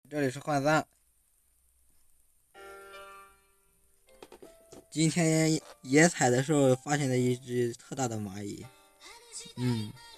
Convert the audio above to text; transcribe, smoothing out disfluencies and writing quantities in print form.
这里是涣散。今天野采的时候发现了一只特大的蚂蚁。